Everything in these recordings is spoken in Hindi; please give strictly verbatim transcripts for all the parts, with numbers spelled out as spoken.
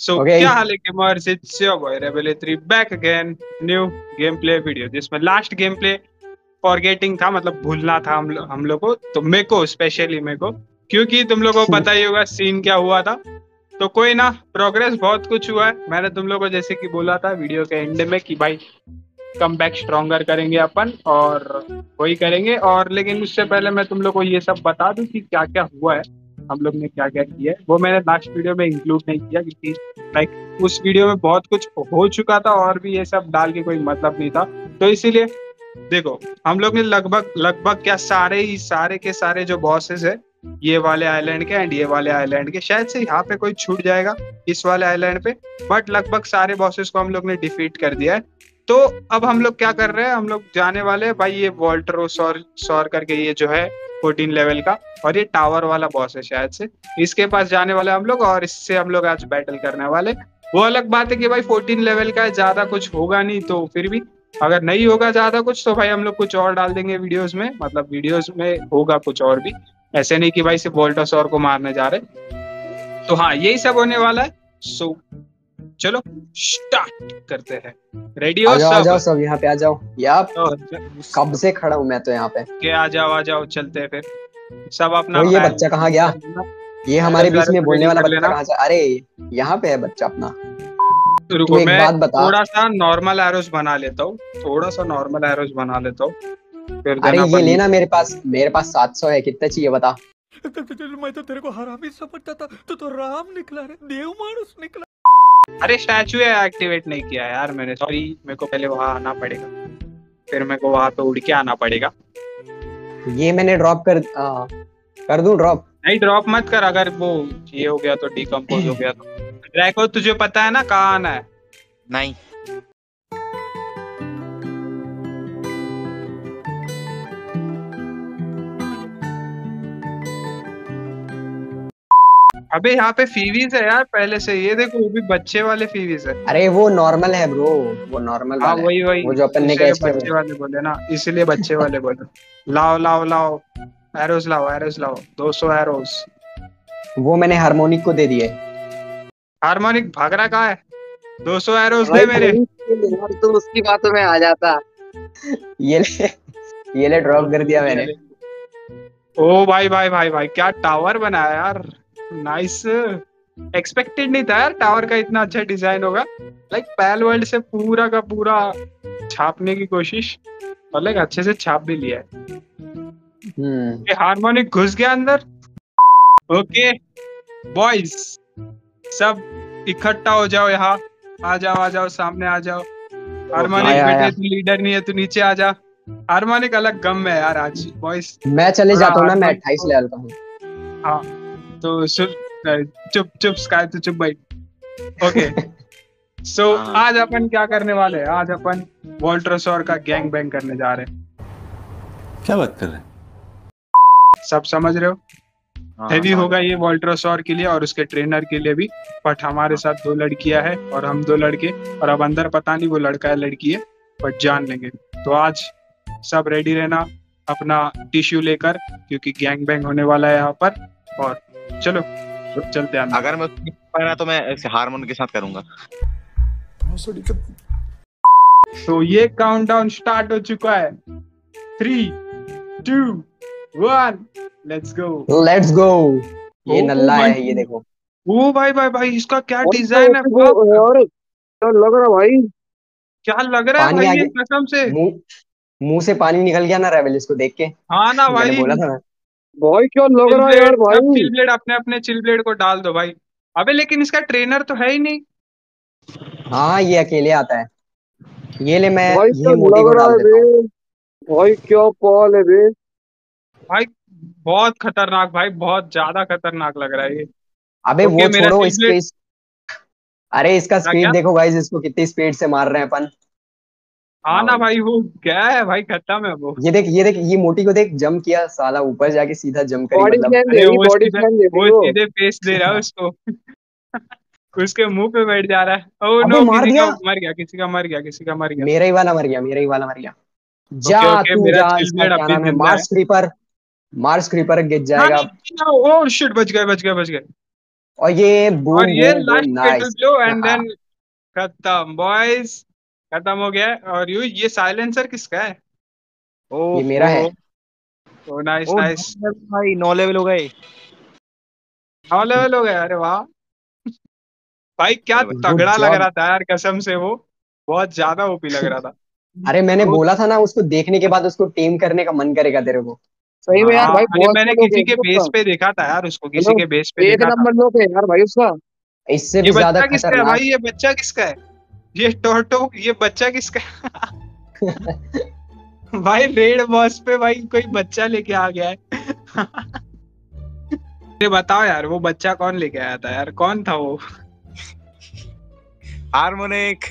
So okay. क्या हाल है gamers, it's your boy rebel three back again, new game play video जिसमें लास्ट गेम प्ले फॉरगेटिंग था, मतलब भूलना था हम लो, हम लोग को, तो मेरे को स्पेशली मेरे को, क्योंकि तुम लोगों को पता ही होगा सीन क्या हुआ था। तो कोई ना, प्रोग्रेस बहुत कुछ हुआ है। मैंने तुम लोगों को जैसे कि बोला था वीडियो के एंड में कि भाई कम बैक स्ट्रॉन्गर करेंगे अपन, और वही करेंगे। और लेकिन उससे पहले मैं तुम लोग को ये सब बता दूं कि क्या क्या हुआ है, हम लोग ने क्या क्या किया है। वो मैंने लास्ट वीडियो में इंक्लूड नहीं किया क्योंकि लाइक उस वीडियो में बहुत कुछ हो चुका था और भी ये सब डाल के कोई मतलब नहीं था। तो इसीलिए देखो, हम लोग ने लगभग लगभग क्या सारे ही सारे के सारे जो बॉसेस है ये वाले आइलैंड के एंड ये वाले आइलैंड के, शायद से यहाँ पे कोई छूट जाएगा इस वाले आइलैंड पे, बट लगभग सारे बॉसेस को हम लोग ने डिफीट कर दिया है। तो अब हम लोग क्या कर रहे हैं, हम लोग जाने वाले हैं भाई ये वॉल्टरो सौर सौर करके, ये जो है फोर्टीन लेवल का, और ये टावर वाला बॉस है शायद से, इसके पास जाने वाले हम लोग और इससे हम लोग आज बैटल करने वाले। वो अलग बात है कि भाई फोर्टीन लेवल का है, ज्यादा कुछ होगा नहीं, तो फिर भी अगर नहीं होगा ज्यादा कुछ तो भाई हम लोग कुछ और डाल देंगे वीडियोस में, मतलब वीडियोस में होगा कुछ और भी, ऐसे नहीं कि भाई सिर्फ वोल्टासौर को मारने जा रहे। तो हाँ, यही सब होने वाला है। सो चलो स्टार्ट करते हैं। रेडी आ हो जाओ आ सब? जाओ सब यहाँ पे आ जाओ यार। तो कब से खड़ा हूँ मैं तो यहाँ पे। के आ जाओ आ जाओ, चलते हैं फिर। सब अपना वो ये बैग बच्चा कहाँ गया? कर लेना, ये हमारे बैरल बीच में वैरल बोलने रेडी वाला कर बच्चा लेना। कहाँ से? अरे यहाँ पे है बच्चा अपना। तो तू रुको, एक मैं बात बता। थोड़ा सा नॉर्मल एरोस बना लेता हूँ, थोड़ा सा नॉर्मल एरोस बना लेता हूँ, फिर अरे देना ये अपन। लेना, मेरे पास मेरे पास सात सौ है, कितने चाहिए बता। मैं तो तेरे को हरामी समझता था, तो तो राम निकला रे, देव मानुस निकला। अरे स्टैचू एक्टिवेट नहीं किया यार मैंने, सॉरी। मेरे को पहले वहां आना पड़ेगा, फिर मेरे को वहां पे उड़ के आना पड़ेगा। ये मैंने ड्रॉप कर आ, कर दूं ड्रॉप? नहीं ड्रॉप मत कर, अगर वो ये हो गया तो, डिकम्पोज हो गया तो। ड्रैको तुझे पता है ना कहाँ आना है? नहीं। अबे यहाँ पे फीवीज है यार पहले से, ये देखो वो भी बच्चे वाले फीवीज है। अरे वो नॉर्मल है ब्रो, वो नॉर्मल हाँ वाला है। वही वही, वो जो अपन ने इसीलिए कैच किया बच्चे वाले बोले ना, इसीलिए बच्चे वाले बोले। लाओ लाओ लाओ, एरोस लाओ एरोस लाओ, दो सौ एरोस। वो मैंने हार्मोनिक को दे दिए। हार्मोनिक भाग रहा कहाँ है? दो सौ एरोस भाई दे मेरे। यार तुम उसकी बातों में आ जाता। ये ले, ये ले ड्रॉप कर दिया मैंने। ओ भाई भाई भाई भाई, क्या टावर बनाया यार, नाइस। एक्सपेक्टेड नहीं था यार टावर का इतना अच्छा डिजाइन होगा। लाइक पैल वर्ल्ड से पूरा का पूरा छापने की कोशिश, और लाइक अच्छे से छाप भी लिया है। हम्म। ये हार्मोनिक घुस गया अंदर। ओके बॉयज, सब इकट्ठा हो जाओ यहाँ, आ जाओ आ जाओ, सामने आ जाओ। हार्मोनिक आया बेटे आया। तू लीडर नहीं है, तू नीचे आ जा। हार्मोनिक अलग गम में है यार आज बॉयज। मैं चले थोड़ा जाता हूँ ना, मैं हार्मोनिक अट्ठाईस को, लेवल का हूँ। हाँ तो चुप चुप चुप स्काई, तो चुप भाई। ओके सो आज अपन क्या करने वाले हैं, आज अपन वोल्ट्रोसॉर का गैंग बैंग करने जा रहे हैं। क्या बात कर रहे हैं? सब समझ रहे हो? हैवी होगा ये वोल्ट्रोसॉर के लिए और उसके ट्रेनर के लिए भी, बट हमारे साथ दो लड़कियां हैं और हम दो लड़के, और अब अंदर पता नहीं वो लड़का है लड़की है, बट जान लेंगे। तो आज सब रेडी रहना अपना टिश्यू लेकर, क्योंकि गैंग बैंग होने वाला है यहाँ पर। और चलो चलते हैं। अगर मैं उसकी पाया तो मैं ऐसे हारमोन के साथ करूंगा। तो ये काउंटडाउन स्टार्ट हो चुका है। Three two one, let's go let's go. ये ओ नल्ला भाई, है, ये देखो। ओ भाई भाई भाई, इसका क्या और डिजाइन है, तो बाप रे। यार क्या लग रहा भाई। क्या लग रहा है पानी भाई आ ये, गया कसम से। मुंह मुंह से पानी निकल गया ना रेबल, इसको देख के। हाँ ना मैंने भाई। बोला था ना। भाई क्या लग चिल रहा है यार ब्लेड, सब भाई। चिल ब्लेड अपने अपने चिल ब्लेड को डाल दो भाई। अबे लेकिन इसका ट्रेनर तो है ही नहीं। हाँ ये अकेले आता है। ये ले, मैं भाई क्या यही मोटी लग को रहा डाल है देता हूँ। बे। भाई क्या पाल है बे। भाई बहुत खतरनाक भाई, बहुत ज्यादा खतरनाक लग रहा है ये। अबे ओके वो मेरा छोड़ो, चिल इसके ब्लेड। इस... अरे इसका क्या स्पीड क्या? देखो गाइस, इसको कितनी स्पीड से मार रहे हैं अपन। हाँ हाँ ना भाई। भाई, वो क्या है भाई, खत्म है वो। ये देख ये देख, ये मोटी को देख, जंप किया साला, ऊपर जाके सीधा जंप करी बॉडी मतलब। स्लैम दे अरे रही, वो बॉडी सीधे, स्लैम दे रही वो वो। सीधे फेस दे रहा है उसको। उसके मुंह पे बैठ जा रहा है। ओह अबे नो, मार किसी दिया। का मर गया, किसी का मर गया, किसी का मर गया। मेरा ही वाला मर गया, मेरा ही वाला मर गया। जा ओके ओके, तू मेरा जा, चिल इसका ब्लेड अब क्या भी नाम है, जिंदा है। Mars creeper. मार्स क्रीपर गिर ना जाएगा। ना, ओह शिट, बच गए बच गए बच गए। और ये बूम और ये boom boom last petal nice. Blow and then खत्म बॉयज, खत्म हो गया है। और यू ये साइलेंसर किसका है? ये मेरा है। ओहो, ओ नाइस ओ नाइस। नौ level भाई, नौ लेवल हो गए। नौ लेवल हो गया, अरे वाह भाई, क्या चलो भाई। गुड तगड़ा लग जॉब। रहा था यार कसम से, वो बहुत ज्यादा ओपी लग रहा था। अरे मैंने तो बोला था ना, उसको देखने के बाद उसको टीम करने का मन करेगा तेरे को। सही में यार हाँ, भाई, अरे बहुत मैंने अच्छा लोग है किसी के उसका। बेस पे देखा था यार, उसको किसी हेलो, के बेस पे एक देखा था। नंबर लोग है यार भाई उसका। इससे ये भी ज्यादा बच्चा किसका है खतरनाक। भाई? ये बच्चा किसका है? ये टोटो, ये बच्चा किसका है? भाई रेड बॉस पे भाई कोई बच्चा लेके आ गया है। ये बताओ यार, वो बच्चा कौन लेके आया था यार? कौन था वो? हार्मोनिक।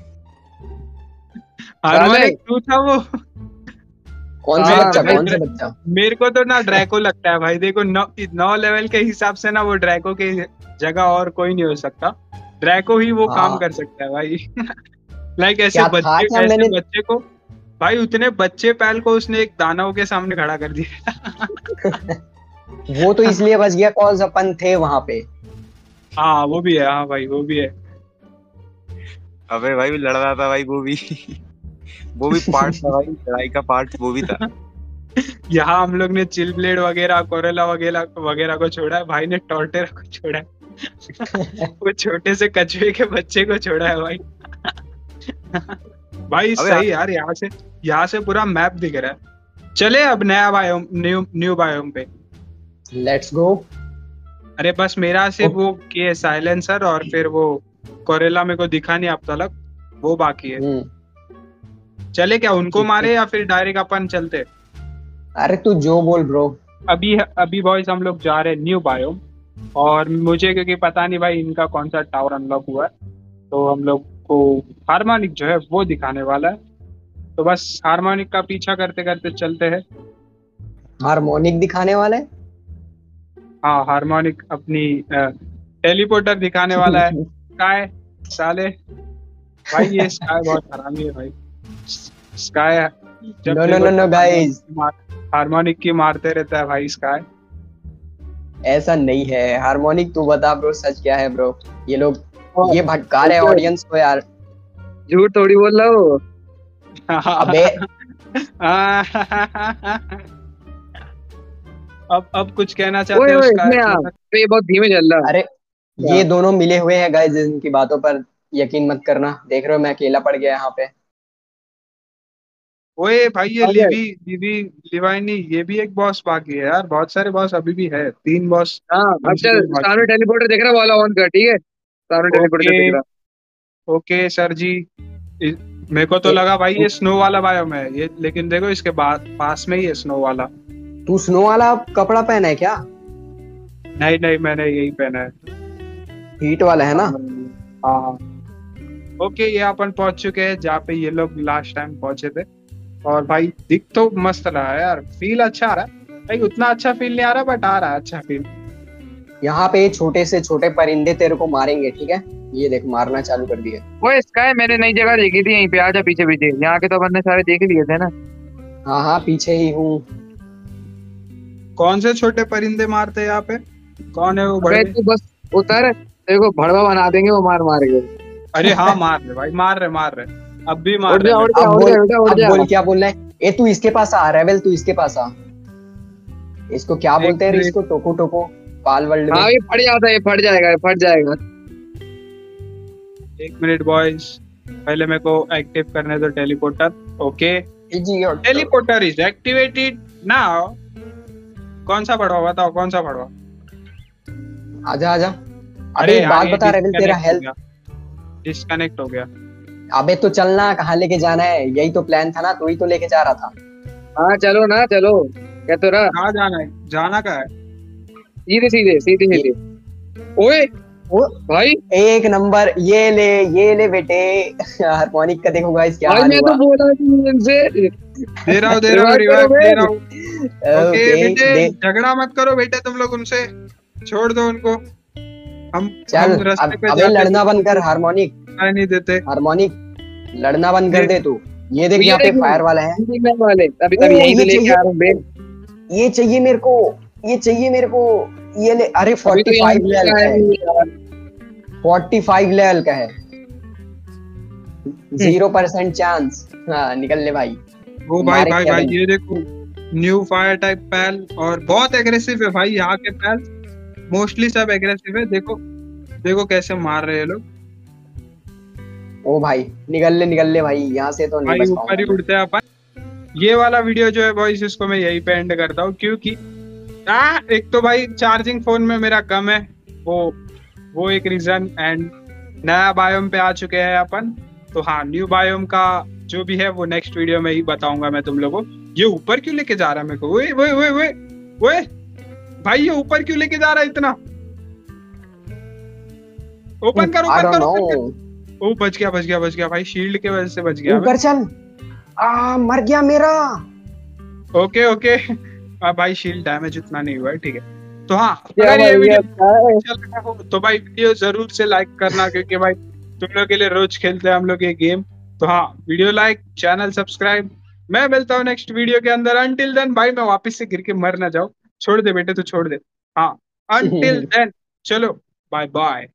हार्मोनिक टू था वो? कौन सा मेरे हाँ को बच्चा, तो कौन सा ड्रै- बच्चा? मेरे को तो ना ड्रैको लगता है भाई। देखो नौ नौ लेवल के हिसाब से ना वो ड्रैको के जगह और कोई नहीं हो सकता। ड्रैको ही वो काम हाँ, कर सकता है भाई। लाइक ऐसे क्या था बच्चे, क्या ऐसे मैंने। बच्चे को भाई, उतने बच्चे पैल को उसने एक दानव के सामने खड़ा कर दिया। वो तो इसलिए बच गया कॉज अपन थे वहां पे। हाँ वो भी है, हाँ भाई वो भी है। अबे भाई वो लड़ रहा था भाई, वो भी वो भी पार्ट था भाई, लड़ाई का पार्ट वो भी था। यहाँ हम लोग ने चिल ब्लेड वगैरह, कोरेला वगैरह वगैरह को छोड़ा है, भाई ने टॉर्टेरा को छोड़ा है। वो छोटे से कछुए के बच्चे को छोड़ा है भाई। भाई अबे सही यार, यहाँ से यहाँ से पूरा मैप दिख रहा है। चले अब नया बायोम, न्यू न्यू बायोम पे। Let's go. अरे बस मेरा सिर्फ वो के साइलेंसर और फिर वो कोरेला मेरे को दिखा नहीं अब तक, वो बाकी है। हम्म। चले क्या उनको मारे या फिर डायरेक्ट अपन चलते? अरे तू जो बोल ब्रो। अभी अभी बॉयज हम लोग जा रहे हैं न्यू बायोम। और मुझे क्योंकि पता नहीं भाई इनका कौन सा टावर अनलॉक हुआ है, तो हम लोग को हार्मोनिक जो है वो दिखाने वाला है। तो बस हार्मोनिक का पीछा करते करते चलते हैं। हार्मोनिक दिखाने वाले। हाँ हार्मोनिक अपनी टेलीपोर्टर दिखाने वाला है। स्काई साले, भाई ये स्काई बहुत हरामी है भाई। स्काई जब नो नो देखो नो नो गाइस, हार्मोनिक की मारते रहता है भाई स्काई। ऐसा नहीं है। हार्मोनिक तू बता ब्रो, सच क्या है ब्रो? ये लोग हाँ, ये भटका रहे तो ऑडियंस को यार। झूठ थोड़ी बोल रहा हो। अबे अब अब कुछ कहना चाहते ओए हो ओए उसका? इसमें आ, तो ये बहुत धीमे चल रहा है। अरे ये दोनों मिले हुए हैं गाइस, इनकी बातों पर यकीन मत करना। देख रहे हो मैं अकेला पड़ गया यहाँ पे। ओए भाई ये आ गया। लिवी लिवी लिवाइनी, ये भी एक बॉस बाकी है यार। बहुत सारे बॉस अभी भी है, तीन बॉस हाँ कम से अच्छा, कम बाकी सामने टेलीपोर्टर दिख रहा है, वाला ऑन कर, ठीक है। सामने है। टेलीपोर्टर ओके दिख रहा। ओके सर जी। इ- मेरे को तो ए, लगा भाई तू ये स्नो वाला बायोम है ये, लेकिन देखो इसके बाद पास में ही है स्नो वाला। तू स्नो वाला कपड़ा पहना है क्या? नहीं नहीं, मैंने यही पहना है। हीट वाला है ना? हाँ हाँ। ओके ये अपन पहुंच चुके हैं जहाँ पे ये लोग लास्ट टाइम पहुंचे थे। और भाई दिख तो मस्त रहा है यार, फील अच्छा आ रहा है भाई। उतना अच्छा फील नहीं आ रहा बट आ रहा है अच्छा फील। यहाँ पे छोटे से छोटे परिंदे तेरे को मारेंगे, ठीक है? ये देख मारना चालू कर दिए। ओए स्काई, मैंने नई जगह देखी थी, यहीं पे आजा पीछे पीछे। यहाँ के तो अपन ने सारे देख लिए थे ना। हाँ हाँ पीछे ही हूँ। कौन से छोटे परिंदे मारते हैं यहाँ पे? कौन है वो अबे बड़े? तू बस उतर, तेरे को भड़वा बना देंगे वो मार मार के। अरे हाँ मार रहे भाई, मार रहे मार रहे, अब भी मार उड़ रहे जा उड़ मेरे जा अब उड़ बोल, जा बेटा उड़ अब जा। बोल क्या बोलना है? ए तू इसके पास आ, रेबल तू इसके पास आ। इसको क्या एक बोलते हैं? मिनट। इसको टोको टोको पाल वर्ल्ड हाँ में। ये फट जाता है, ये फट जाएगा, ये फट जाएगा। को। एक मिनट बॉयज, पहले मेरे को एक्टिव करने दो teleporter. Okay teleporter is activated now. कौन सा पढ़वा बताओ, कौन सा पढ़वा? आजा आजा। अबे एक बात बता रेबल, तेरा हेल्थ। डिस्कनेक्ट हो गया। अबे तो चलना, कहाँ लेके जाना है? यही तो प्लान था ना, तू ही तो लेके जा रहा था। हाँ चलो ना चलो, क्या तो रहा। कहाँ जाना है? जाना कहाँ है? सीधे सीधे सीधे सीधे। ओए ओ, भाई एक नंबर। ये ले ये ले बेटे। हार्मोनिक का देखो गाइस क्या भाई हाल मैं हुआ। तो बोला था इनसे। दे रहा हूँ दे रहा हूँ Revive रिवाइव करो दे बे। रहा हूँ। ओके ओके बेटे दे। झगड़ा मत करो बेटे, तुम लोग उनसे छोड़ दो उनको। हम चल हम रास्ते अब पे अबे जाते लड़ना तो बंद कर हार्मोनिक। नहीं देते। हार्मोनिक लड़ना बंद कर ये- दे तू। ये देख ये यहाँ पे देखो, फायर वाला है। हिंदी में वाले अभी ओ, तभी यहीं ये से लेके चाहिए। आ रहा हूँ बे। ये चाहिए मेरे को, ये चाहिए मेरे को। ये ले, अरे अभी तो यहाँ पैंतालीस लेवल का है, पैंतालीस लेवल का है, जीरो परसेंट चांस। हाँ निकल ले भाई। वो भाई मारे भाई क्या भाई बंद। ये देखो, न्यू फायर टाइप पैल, और बहुत एग्रेसिव है भाई यहाँ के पैल, मोस्टली सब एग्रेसिव है। देखो देखो कैसे मार रहे हैं लोग। ओ भाई निकल ले निकल ले भाई, यहाँ से तो नहीं भाई बच ऊपर ही पाऊंगा। उड़ते हैं अपन। ये वाला वीडियो जो है बॉयज, इसको मैं यही पे एंड करता हूँ, क्योंकि आ, एक तो भाई चार्जिंग फोन में मेरा कम है, वो वो एक रीजन, एंड नया बायोम पे आ चुके हैं अपन। तो हाँ, न्यू बायोम का जो भी है वो नेक्स्ट वीडियो में ही बताऊंगा मैं तुम लोगों को। ये ऊपर क्यों लेके जा रहा है मेरे को? ओए ओए ओए ओए ओए भाई, ये ऊपर क्यों लेके जा रहा है इतना? ओपन कर I ओपन don't कर ओपन know। कर। ओ बच गया बच गया बच गया भाई, शील्ड के वजह से बच गया मैं। ऊपर चल। आ मर गया मेरा। ओके ओके, अब भाई शील्ड डैमेज उतना नहीं हुआ है, ठीक है। तो हाँ, क्या अगर ये भाई, वीडियो अच्छा है। अच्छा लगा हो तो भाई वीडियो जरूर से लाइक करना, क्योंकि भाई तुम लोग के लिए रोज खेलते हैं हम लोग ये गेम। तो हाँ, वीडियो लाइक, चैनल सब्सक्राइब। मैं मिलता हूँ नेक्स्ट वीडियो के अंदर। अनटिल देन भाई, मैं वापस से गिर के मर ना जाऊं। छोड़ दे बेटे, तू छोड़ दे। हाँ, अनटिल देन चलो, बाय बाय।